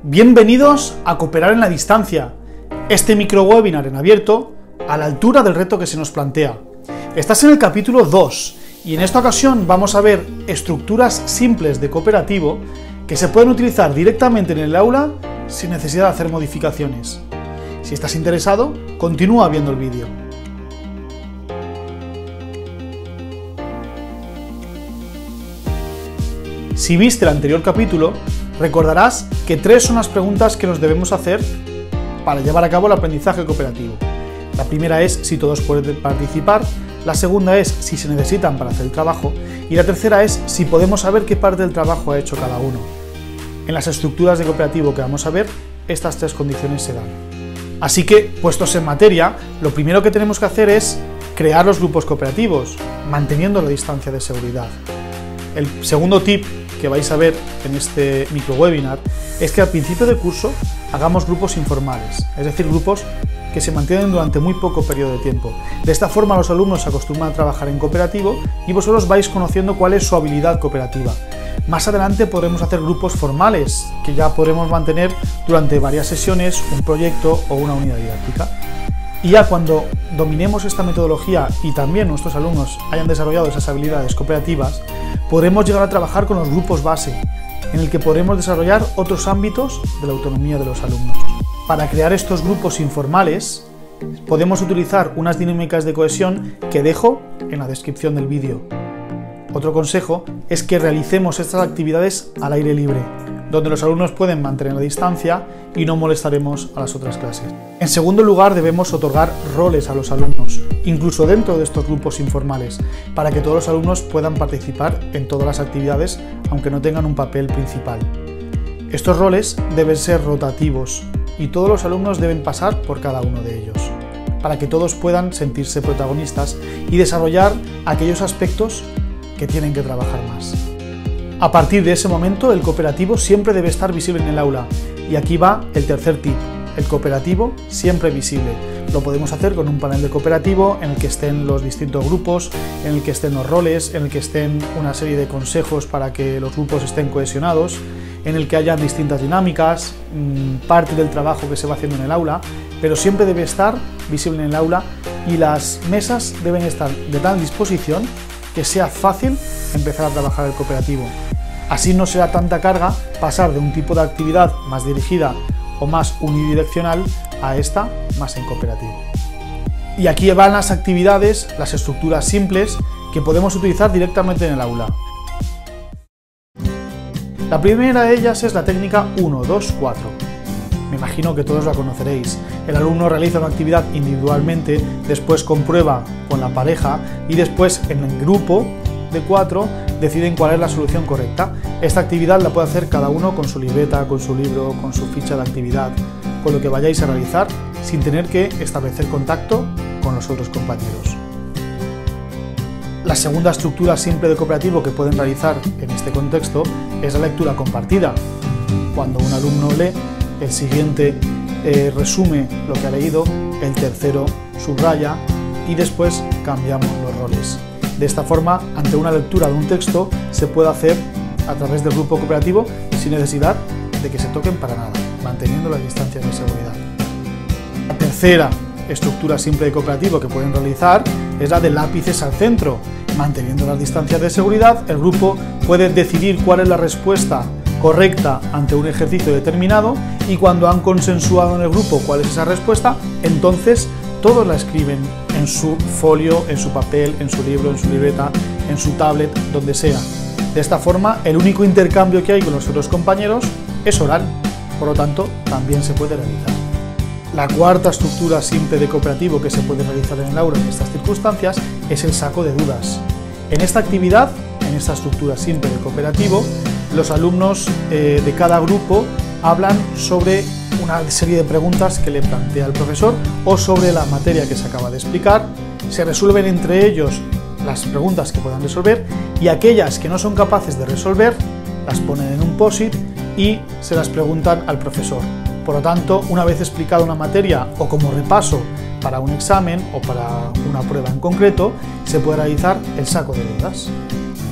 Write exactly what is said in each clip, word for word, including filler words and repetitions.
Bienvenidos a Cooperar en la Distancia, este microwebinar en abierto a la altura del reto que se nos plantea. Estás en el capítulo dos y en esta ocasión vamos a ver estructuras simples de cooperativo que se pueden utilizar directamente en el aula sin necesidad de hacer modificaciones. Si estás interesado, continúa viendo el vídeo. Si viste el anterior capítulo, recordarás que tres son las preguntas que nos debemos hacer para llevar a cabo el aprendizaje cooperativo. La primera es si todos pueden participar, la segunda es si se necesitan para hacer el trabajo y la tercera es si podemos saber qué parte del trabajo ha hecho cada uno. En las estructuras de cooperativo que vamos a ver, estas tres condiciones se dan. Así que, puestos en materia, lo primero que tenemos que hacer es crear los grupos cooperativos, manteniendo la distancia de seguridad. El segundo tip que vais a ver en este microwebinar es que al principio del curso hagamos grupos informales, es decir, grupos que se mantienen durante muy poco periodo de tiempo. De esta forma los alumnos se acostumbran a trabajar en cooperativo y vosotros vais conociendo cuál es su habilidad cooperativa. Más adelante podremos hacer grupos formales, que ya podremos mantener durante varias sesiones, un proyecto o una unidad didáctica. Y ya cuando dominemos esta metodología y también nuestros alumnos hayan desarrollado esas habilidades cooperativas, podremos llegar a trabajar con los grupos base, en el que podremos desarrollar otros ámbitos de la autonomía de los alumnos. Para crear estos grupos informales, podemos utilizar unas dinámicas de cohesión que dejo en la descripción del vídeo. Otro consejo es que realicemos estas actividades al aire libre, donde los alumnos pueden mantener la distancia y no molestaremos a las otras clases. En segundo lugar, debemos otorgar roles a los alumnos, incluso dentro de estos grupos informales, para que todos los alumnos puedan participar en todas las actividades, aunque no tengan un papel principal. Estos roles deben ser rotativos y todos los alumnos deben pasar por cada uno de ellos, para que todos puedan sentirse protagonistas y desarrollar aquellos aspectos que tienen que trabajar más. A partir de ese momento, el cooperativo siempre debe estar visible en el aula. Y aquí va el tercer tip, el cooperativo siempre visible. Lo podemos hacer con un panel de cooperativo en el que estén los distintos grupos, en el que estén los roles, en el que estén una serie de consejos para que los grupos estén cohesionados, en el que hayan distintas dinámicas, parte del trabajo que se va haciendo en el aula, pero siempre debe estar visible en el aula y las mesas deben estar de tal disposición que sea fácil empezar a trabajar el cooperativo. Así no será tanta carga pasar de un tipo de actividad más dirigida o más unidireccional a esta más en cooperativo. Y aquí van las actividades, las estructuras simples que podemos utilizar directamente en el aula. La primera de ellas es la técnica uno dos cuatro. Me imagino que todos la conoceréis. El alumno realiza una actividad individualmente, después comprueba con la pareja y después en el grupo de cuatro deciden cuál es la solución correcta. Esta actividad la puede hacer cada uno con su libreta, con su libro, con su ficha de actividad, con lo que vayáis a realizar, sin tener que establecer contacto con los otros compañeros. La segunda estructura simple de cooperativo que pueden realizar en este contexto es la lectura compartida. Cuando un alumno lee, el siguiente eh, resume lo que ha leído, el tercero subraya y después cambiamos los roles. De esta forma, ante una lectura de un texto, se puede hacer a través del grupo cooperativo sin necesidad de que se toquen para nada, manteniendo las distancias de seguridad. La tercera estructura simple de cooperativo que pueden realizar es la de lápices al centro. Manteniendo las distancias de seguridad, el grupo puede decidir cuál es la respuesta correcta ante un ejercicio determinado y cuando han consensuado en el grupo cuál es esa respuesta, entonces todos la escriben en su folio, en su papel, en su libro, en su libreta, en su tablet, donde sea. De esta forma, el único intercambio que hay con los otros compañeros es oral, por lo tanto, también se puede realizar. La cuarta estructura simple de cooperativo que se puede realizar en el aula en estas circunstancias es el saco de dudas. En esta actividad, en esta estructura simple de cooperativo, los alumnos eh, de cada grupo hablan sobre una serie de preguntas que le plantea el profesor o sobre la materia que se acaba de explicar. Se resuelven entre ellos las preguntas que puedan resolver y aquellas que no son capaces de resolver las ponen en un post-it y se las preguntan al profesor. Por lo tanto, una vez explicada una materia o como repaso para un examen o para una prueba en concreto, se puede realizar el saco de dudas.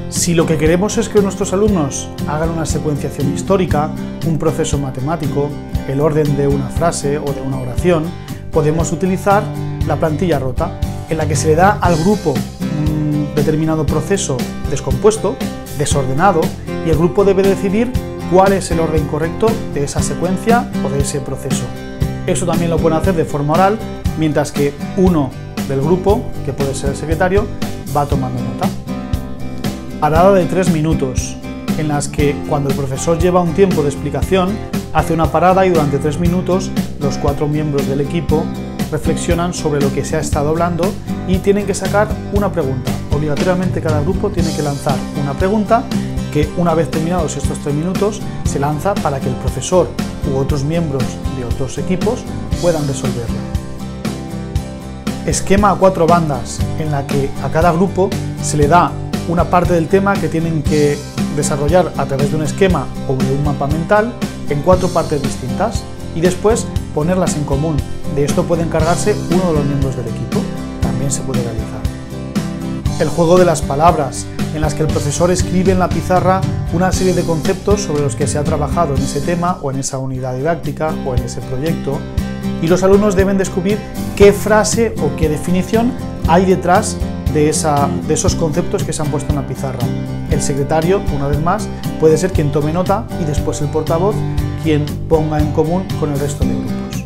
Si lo que queremos es que nuestros alumnos hagan una secuenciación histórica, un proceso matemático, el orden de una frase o de una oración, podemos utilizar la plantilla rota, en la que se le da al grupo un determinado proceso descompuesto, desordenado, y el grupo debe decidir cuál es el orden correcto de esa secuencia o de ese proceso. Eso también lo pueden hacer de forma oral, mientras que uno del grupo, que puede ser el secretario, va tomando nota. Parada de tres minutos, en las que cuando el profesor lleva un tiempo de explicación, hace una parada y durante tres minutos los cuatro miembros del equipo reflexionan sobre lo que se ha estado hablando y tienen que sacar una pregunta. Obligatoriamente cada grupo tiene que lanzar una pregunta que, una vez terminados estos tres minutos, se lanza para que el profesor u otros miembros de otros equipos puedan resolverla. Esquema a cuatro bandas, en la que a cada grupo se le da una parte del tema que tienen que desarrollar a través de un esquema o de un mapa mental en cuatro partes distintas y después ponerlas en común. De esto puede encargarse uno de los miembros del equipo, también se puede realizar. El juego de las palabras, en las que el profesor escribe en la pizarra una serie de conceptos sobre los que se ha trabajado en ese tema o en esa unidad didáctica o en ese proyecto, y los alumnos deben descubrir qué frase o qué definición hay detrás de, esa, de esos conceptos que se han puesto en la pizarra. El secretario, una vez más, puede ser quien tome nota y después el portavoz quien ponga en común con el resto de grupos.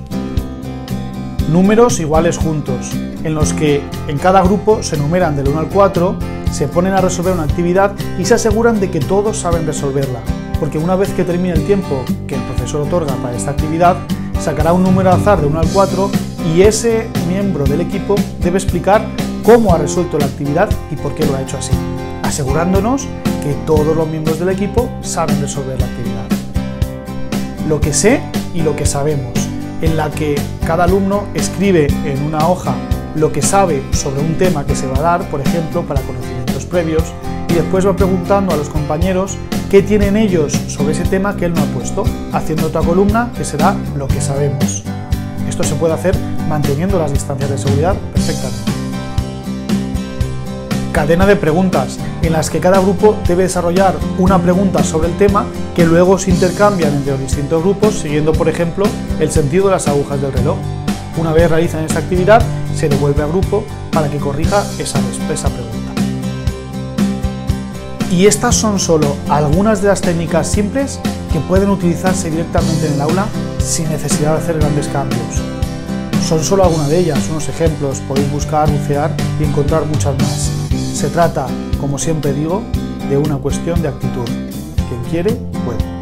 Números iguales juntos, en los que en cada grupo se numeran del uno al cuatro, se ponen a resolver una actividad y se aseguran de que todos saben resolverla, porque una vez que termine el tiempo que el profesor otorga para esta actividad, sacará un número al azar de uno al cuatro y ese miembro del equipo debe explicar cómo ha resuelto la actividad y por qué lo ha hecho así, asegurándonos que todos los miembros del equipo saben resolver la actividad. Lo que sé y lo que sabemos, en la que cada alumno escribe en una hoja lo que sabe sobre un tema que se va a dar, por ejemplo, para conocimientos previos, y después va preguntando a los compañeros qué tienen ellos sobre ese tema que él no ha puesto, haciendo otra columna que será lo que sabemos. Esto se puede hacer manteniendo las distancias de seguridad perfectamente. Cadena de preguntas, en las que cada grupo debe desarrollar una pregunta sobre el tema que luego se intercambian entre los distintos grupos, siguiendo, por ejemplo, el sentido de las agujas del reloj. Una vez realizan esta actividad, se devuelve al grupo para que corrija esa, esa pregunta. Y estas son solo algunas de las técnicas simples que pueden utilizarse directamente en el aula sin necesidad de hacer grandes cambios. Son solo algunas de ellas, unos ejemplos, podéis buscar, bucear y encontrar muchas más. Se trata, como siempre digo, de una cuestión de actitud. Quien quiere, puede.